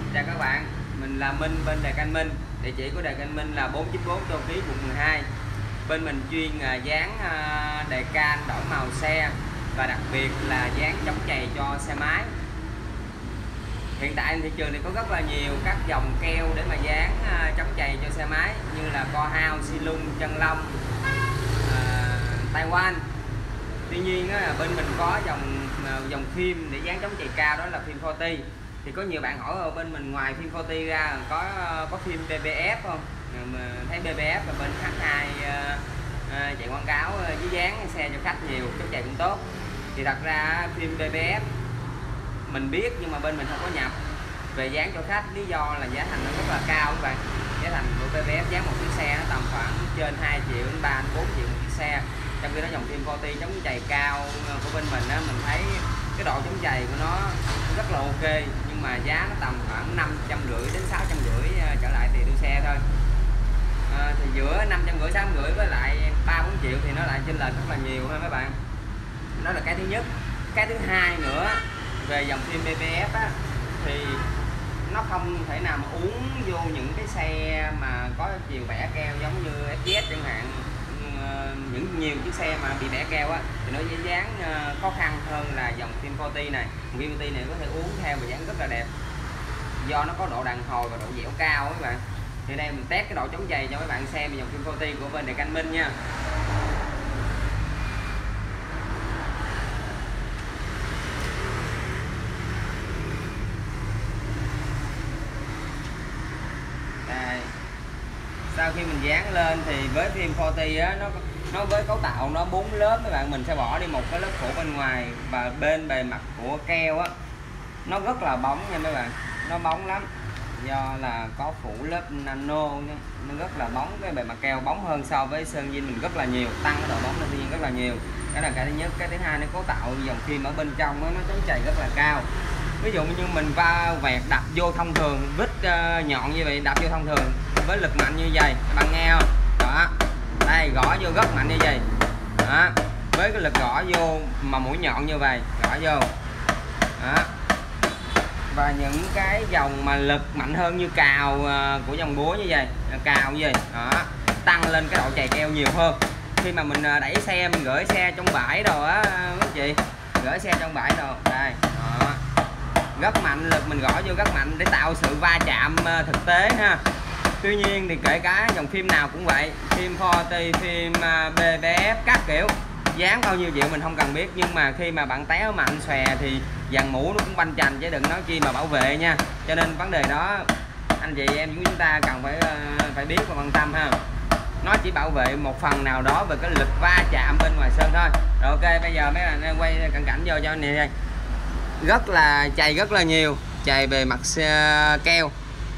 Chào các bạn, mình là Minh bên Đề Can Minh. Địa chỉ của Đề Can Minh là 494 Tô Ký, quận 12. Bên mình chuyên dán đề can đổi màu xe và đặc biệt là dán chống chày cho xe máy. Hiện tại thị trường thì có rất là nhiều các dòng keo để mà dán chống chày cho xe máy như là Co-House, Silung, Chân Long, Taiwan. Tuy nhiên bên mình có dòng phim để dán chống chày cao, đó là phim 40. Thì có nhiều bạn hỏi ở bên mình ngoài phim 40 ra có phim BBF không? Thấy BBF và bên H2 chạy quảng cáo với dán xe cho khách nhiều, chống chày cũng tốt. Thì thật ra phim BBF mình biết nhưng mà bên mình không có nhập về dán cho khách, lý do là giá thành nó rất là cao các bạn. Giá thành của BBF dán một chiếc xe nó tầm khoảng trên 2 triệu đến 3 đến 4 triệu một chiếc xe. Trong khi đó dòng phim 40 chống chày cao của bên mình mình thấy cái độ chống chày của nó rất là ok, nhưng mà giá nó tầm khoảng 550 đến 650 trở lại tùy đua xe thôi. Thì giữa 550 650 với lại 3-4 triệu thì nó lại chênh lệch rất là nhiều ha các bạn. Đó là cái thứ nhất. Cái thứ hai nữa, về dòng phim BBF thì nó không thể nào mà uống vô những cái xe mà có chiều bẻ keo giống như FZ chẳng hạn. Nhiều chiếc xe mà bị bẻ keo thì nó dán khó khăn hơn là dòng phim 40 này. Phim 40 này có thể uống theo và dán rất là đẹp, do nó có độ đàn hồi và độ dẻo cao các bạn. Thì đây mình test cái độ chống chày cho các bạn xem dòng phim 40 của bên Đề Can Minh nha. Đây. Sau khi mình dán lên thì với phim 40 nó với cấu tạo nó 4 lớp các bạn, mình sẽ bỏ đi một cái lớp phủ bên ngoài và bên bề mặt của keo nó rất là bóng nha các bạn, nó bóng lắm do là có phủ lớp nano nha. Nó rất là bóng, cái bề mặt keo bóng hơn so với sơn zin mình rất là nhiều, tăng cái độ bóng lên rất là nhiều. Đó là cái thứ nhất. Cái thứ hai, nó cấu tạo dòng phim ở bên trong nó chống chày rất là cao. Ví dụ như mình va vẹt đập vô thông thường, vít nhọn như vậy đập vô thông thường với lực mạnh như vậy, các bạn nghe không? Đó, đây gõ vô rất mạnh như vậy đó, với cái lực gõ vô mà mũi nhọn như vậy gõ vô đó. Và những cái dòng mà lực mạnh hơn như cào của dòng búa như vậy, cào như vậy đó, tăng lên cái độ chày keo nhiều hơn. Khi mà mình đẩy xe, mình gửi xe trong bãi đồ á các chị, gửi xe trong bãi đồ đây đó, rất mạnh, lực mình gõ vô rất mạnh để tạo sự va chạm thực tế ha. Tuy nhiên thì kể cả dòng phim nào cũng vậy, phim 40, phim BBF các kiểu, dán bao nhiêu triệu mình không cần biết, nhưng mà khi mà bạn té mạnh xòe thì dàn mũ nó cũng banh chành chứ đừng nói chi mà bảo vệ nha. Cho nên vấn đề đó anh chị em chúng ta cần phải biết và quan tâm ha. Nó chỉ bảo vệ một phần nào đó về cái lực va chạm bên ngoài sơn thôi. Rồi ok, bây giờ mấy bạn quay cận cảnh vô cho anh này, rất là chày rất là nhiều, chày bề mặt keo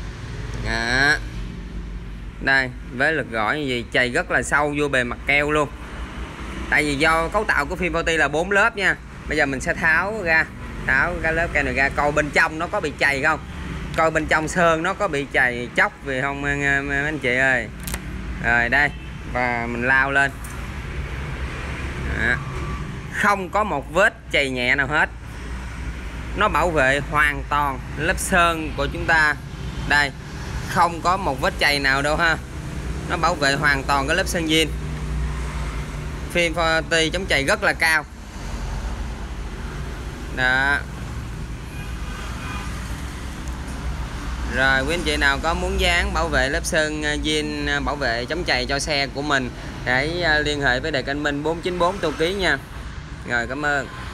đó. Đây với lực gõ như vậy, chày rất là sâu vô bề mặt keo luôn. Tại vì do cấu tạo của phim 40 là 4 lớp nha. Bây giờ mình sẽ tháo cái lớp keo này ra, coi bên trong nó có bị chày không, coi bên trong sơn nó có bị chày chóc vì không mấy anh chị ơi. Rồi đây, và mình lao lên đó. Không có một vết chày nhẹ nào hết, nó bảo vệ hoàn toàn lớp sơn của chúng ta. Đây, không có một vết chày nào đâu ha, nó bảo vệ hoàn toàn cái lớp sơn zin. Phim 40 chống chày rất là cao đó. Rồi quý anh chị nào có muốn dán bảo vệ lớp sơn zin, bảo vệ chống chày cho xe của mình, hãy liên hệ với Đề Can Minh 494 Tô Ký nha. Rồi cảm ơn.